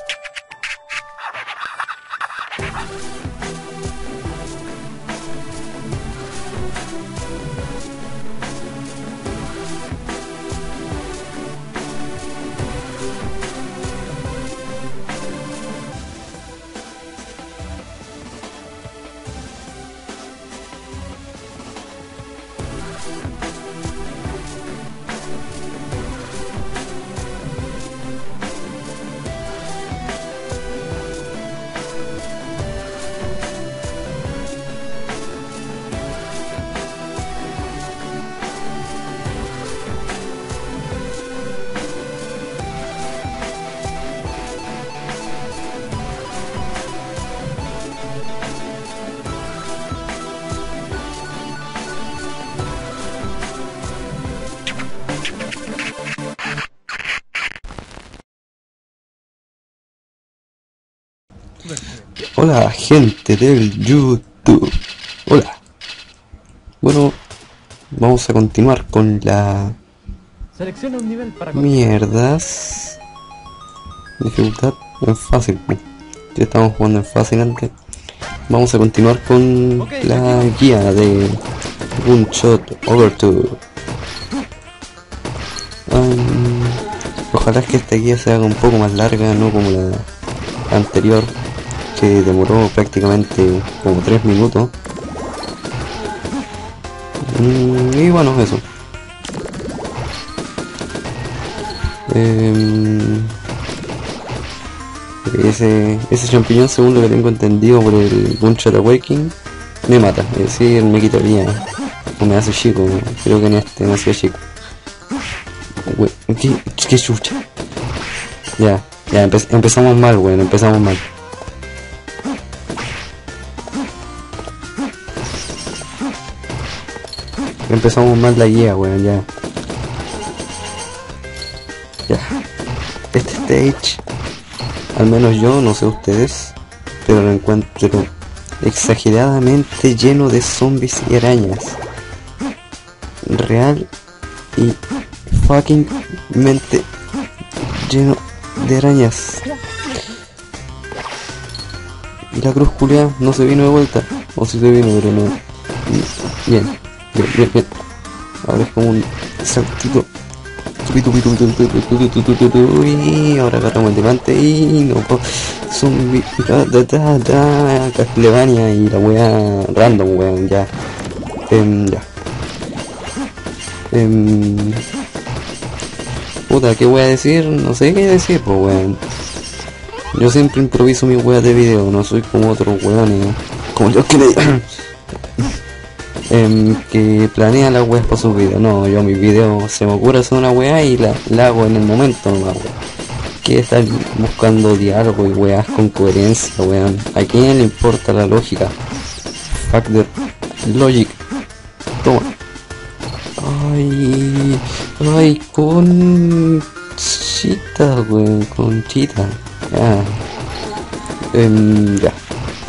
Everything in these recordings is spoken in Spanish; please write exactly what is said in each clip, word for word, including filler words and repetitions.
Hola gente del YouTube. Hola. Bueno, vamos a continuar con la Selecciona un nivel para mierdas. Dificultad en fácil. Ya estamos jugando en fácil antes. Vamos a continuar con okay, la guía de Gunshot Overture. Um, ojalá que esta guía se haga un poco más larga, no como la anterior, que demoró prácticamente como tres minutos. Mm, y bueno, eso. Eh, ese, ese champiñón, según lo que tengo entendido por el Gunshot Awakening, me mata, es decir, me quitaría o me hace chico. Creo que en este me hacía chico. Wey, ¿qué, qué chucha? Ya, ya empe empezamos mal, weón, empezamos mal. Empezamos mal la guía, weón, ya. Ya. Este stage, al menos yo, no sé ustedes, pero lo encuentro exageradamente lleno de zombies y arañas. Real y fucking mente lleno de arañas. Y la cruz culiada no se vino de vuelta. O si se vino, pero no. Bien, bien, bien, bien. Ahora es como un saltito. Y ahora agarramos el delante y no. Zombie. Da, da, da, da, Castlevania y la wea random, weón, ya. Um, ya. Um, puta, ¿qué voy a decir? No sé qué decir, pues weón. Yo siempre improviso mis weas de video, no soy como otros weones, como yo que le eh, que planea las weas para sus videos. No, yo mis videos se me ocurre hacer una wea y la, la hago en el momento nomás, weón. Que estar buscando diálogo y weas con coherencia, weón. ¿A quién le importa la lógica? Factor Logic. Toma. Ay, ay, con chita, weón, con chita. Ya. Um, ya.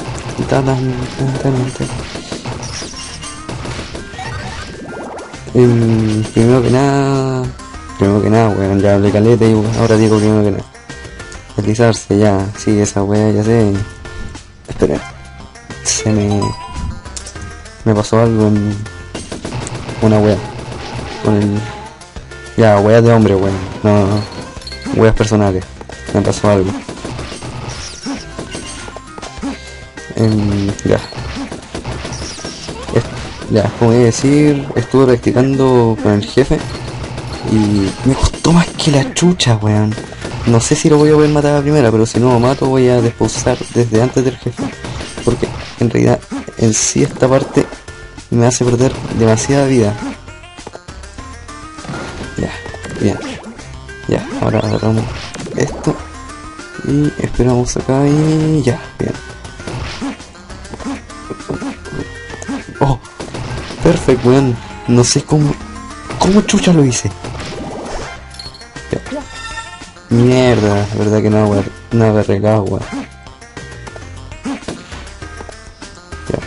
Um, primero que nada, primero que nada, weón, ya hablé caleta y ahora digo primero que nada. Deslizarse, ya, sí, esa weá, ya sé. Espera, se me, me pasó algo en una weá, con el, ya, weá de hombre, weón, no, no, weas personales, me pasó algo. Um, ya. Ya, como voy a decir, estuve practicando con el jefe y me costó más que la chucha, weón. No sé si lo voy a poder matar a la primera, pero si no lo mato voy a despausar desde antes del jefe, porque en realidad en sí esta parte me hace perder demasiada vida. Ya, bien. Ya, ahora agarramos esto y esperamos acá y ya, bien. Oh, perfecto, weón. No sé cómo, cómo chucha lo hice. Ya. Mierda, verdad que no, weón. No agarré el agua. Ya.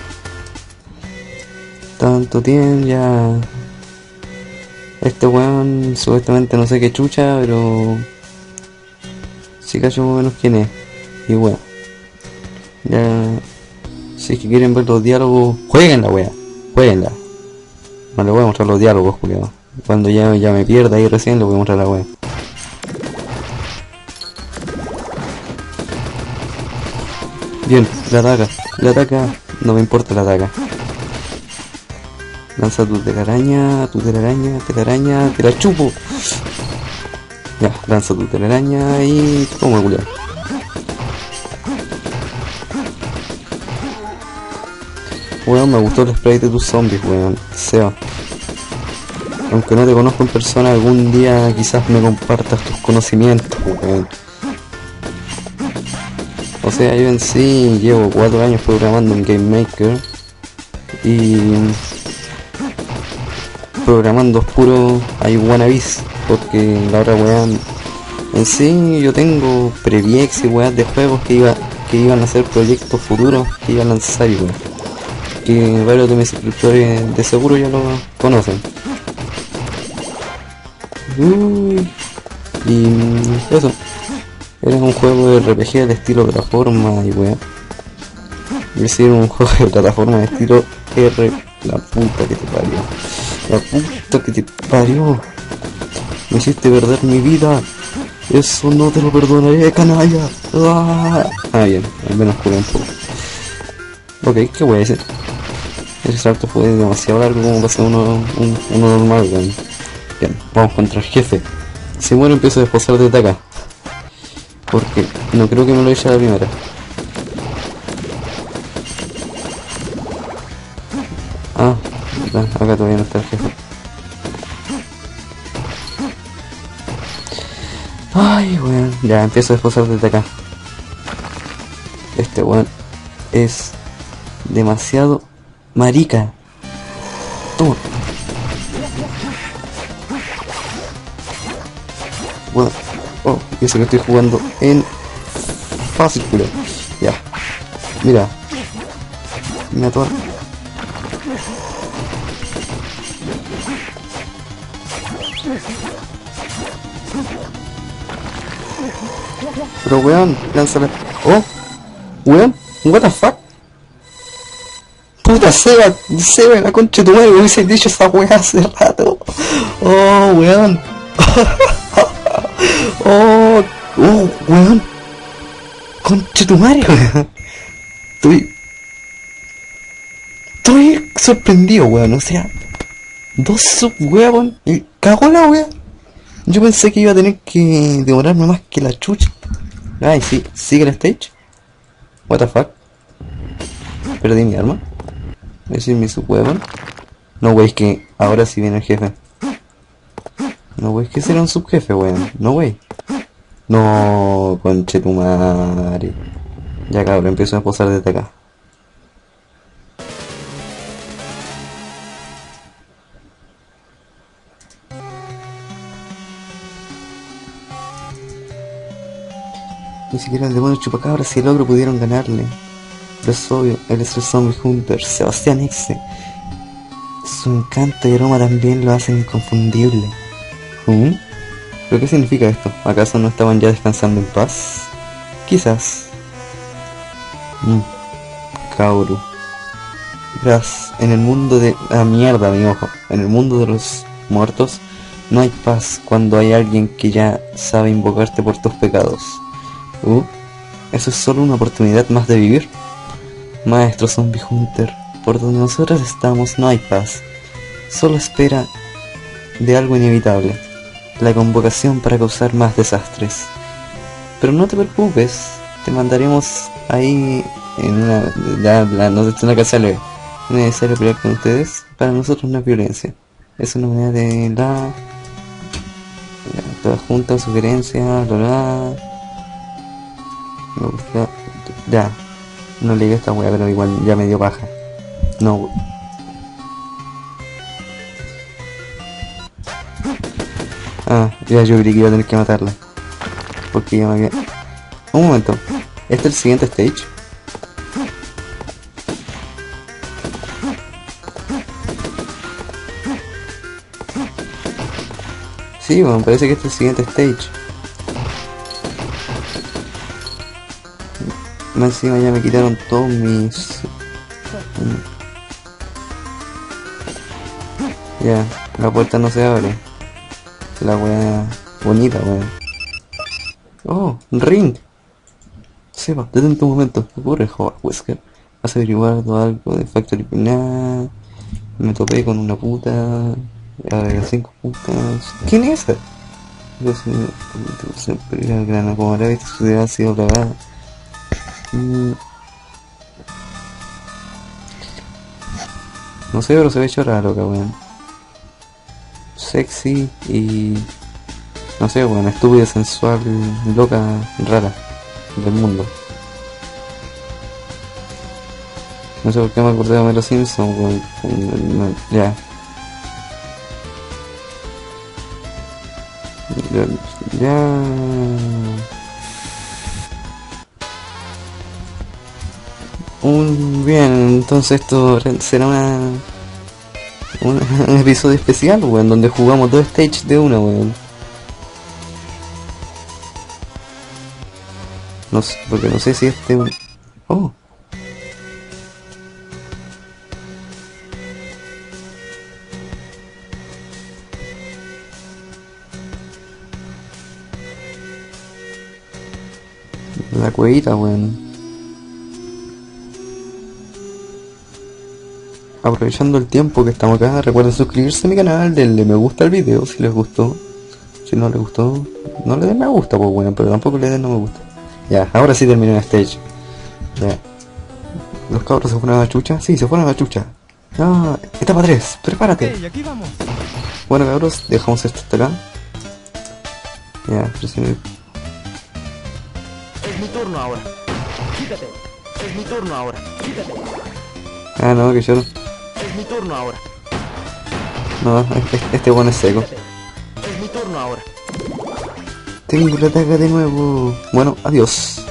Tanto tiempo ya. Este weón supuestamente no sé qué chucha, pero sí cacho más o menos quién es. Y bueno, ya, si es que quieren ver los diálogos, jueguen la wea, jueguenla. No les voy a mostrar los diálogos, culiao. Cuando ya, ya me pierda ahí recién les voy a mostrar la wea. Bien, la ataca, la ataca, no me importa la ataca. Lanza tu telaraña, tu telaraña, telaraña, te la chupo. Ya, lanza tu telaraña y toma, culiao. Weón, me gustó el spray de tus zombies, weón. Seba. Aunque no te conozco en persona, algún día quizás me compartas tus conocimientos, weón. O sea, yo en sí llevo cuatro años programando en Game Maker. Y... programando puro hay wannabes. Porque la otra weón... En sí yo tengo previex y weas de juegos que, iba, que iban a ser proyectos futuros que iban a lanzar y weón. Que varios de mis suscriptores de seguro ya lo conocen. Uy, y eso. Era un juego de R P G de estilo plataforma y weá. Es decir, un juego de plataforma de estilo R. La puta que te parió. La puta que te parió. Me hiciste perder mi vida. Eso no te lo perdonaré, canalla. Ah, ah bien, al menos curé un poco. Ok, ¿qué voy a decir? Ese salto fue demasiado largo como para ser uno, un, uno normal, weón. Bien, vamos contra el jefe. Si muero empiezo a desposar de acá. Porque no creo que me lo eche a la primera. Ah, acá todavía no está el jefe. Ay, weón. Ya empiezo a desposar desde acá. Este weón es demasiado marica. Toma. Bueno, oh, y eso que estoy jugando en fácil, culo. Ya. Mira. Me ator. Pero weón, lánzala. Oh, weón, what the fuck. Puta, Seba, Seba, la concha de tu madre, me hubiese dicho esa weá hace rato. Oh, weón. Oh, oh, weón. Concha tu madre, weón. Estoy... Estoy sorprendido, weón, o sea... Dos sub, weón, y cagó la weá. Yo pensé que iba a tener que demorarme más que la chucha. Ay, sí, sigue el stage. What the fuck. Perdí mi arma. Decir mi subweapon. No, wey, que ahora sí viene el jefe. No, wey, que será un subjefe, weón. No, wey. No, conchetumare. Ya, cabrón, empiezo a posar desde acá. Ni siquiera el demonio chupacabras y el ogro pudieron ganarle. Pero es obvio, él es el zombie hunter, Sebastián X. Su encanto y aroma también lo hacen inconfundible. ¿Mm? ¿Pero qué significa esto? ¿Acaso no estaban ya descansando en paz? Quizás. Mm. Kaoru. Verás, en el mundo de... Ah, mierda, mi ojo. En el mundo de los muertos no hay paz cuando hay alguien que ya sabe invocarte por tus pecados. Uh, eso es solo una oportunidad más de vivir. Maestro Zombie Hunter, por donde nosotros estamos no hay paz. Solo espera de algo inevitable. La convocación para causar más desastres. Pero no te preocupes, te mandaremos ahí en una... Ya, la, no es una casa leve. No es necesario pelear con ustedes. Para nosotros no es violencia. Es una manera de la... Ya, todas juntas, sugerencias, bla bla. Me gusta... Ya. No leí esta wea, pero igual ya me dio paja. No. Ah, ya yo creí que iba a tener que matarla. Porque ya me había... Un momento. ¿Este es el siguiente stage? Sí, bueno, parece que este es el siguiente stage. Más encima ya me quitaron todos mis... Ya, la puerta no se abre. La wea bonita, weón. Oh, un ring. Seba, detente un momento. ¿Qué ocurre, Howard Wesker? ¿Has averiguado algo de Factory? Nada. Me topé con una puta. A ver, cinco putas. ¿Quién es esa? Yo sé, siempre era grana. Como habrá visto, su ciudad ha sido plagada. Mm. No sé, pero se ve hecho raro, weón. Sexy y... no sé, weón, estúpida, sensual, loca, rara del mundo. No sé por qué me acordé de Homero Simpson, weón. No, ya. Ya. Ya. Un bien, entonces esto será una, una un episodio especial, weón, donde jugamos dos stages de una, weón. No sé, porque no sé si este... Oh. La cuevita, weón. Aprovechando el tiempo que estamos acá, recuerden suscribirse a mi canal, denle me gusta al video si les gustó. Si no les gustó, no le den me gusta, pues bueno, pero tampoco le den no me gusta. Ya, ahora sí terminé el stage. Ya. ¿Los cabros se fueron a la chucha? Sí, se fueron a la chucha. Ah, etapa tres, prepárate. Ok, aquí vamos. Bueno cabros, dejamos esto hasta acá. Ya, presione. Es mi turno ahora. Quítate. Es mi turno ahora. Quítate. Ah, no, que yo no. Es mi turno ahora. No, este, este bueno es seco. Quítate. Es mi turno ahora. Tengo la ataque de nuevo. Bueno, adiós.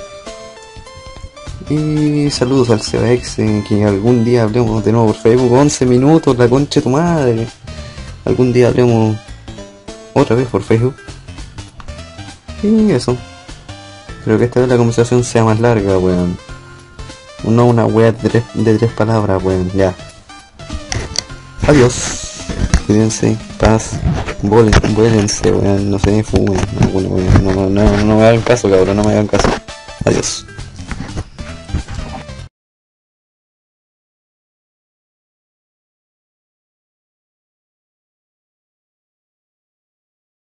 Y saludos al Sebaex, eh, que algún día hablemos de nuevo por Facebook. once minutos, la concha de tu madre. Algún día hablemos otra vez por Facebook. Y eso. Pero que esta vez la conversación sea más larga, weón. No una wea de tres, de tres palabras, weón. Ya. Adiós. Cuídense. Paz. Vuelen, vuélense, weón. No sé, fumen. No, bueno, weón. No, no, no, no me hagan caso, cabrón. No me hagan caso. Adiós.